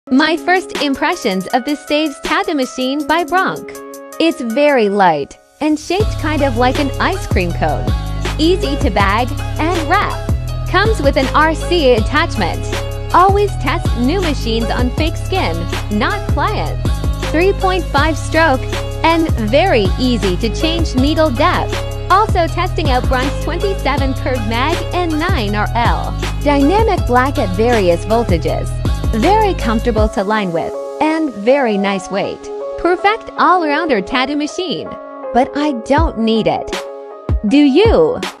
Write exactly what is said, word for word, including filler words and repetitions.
My first impressions of the S𝖊𝖇𝖇𝖞 machine by Bronc. It's very light and shaped kind of like an ice cream cone. Easy to bag and wrap. Comes with an R C attachment. Always test new machines on fake skin, not clients. three point five stroke and very easy to change needle depth. Also testing out Bronc's twenty-seven curved mag and nine R L. Dynamic black at various voltages. Very comfortable to line with and very nice weight. Perfect all-rounder tattoo machine. But I don't need it. Do you?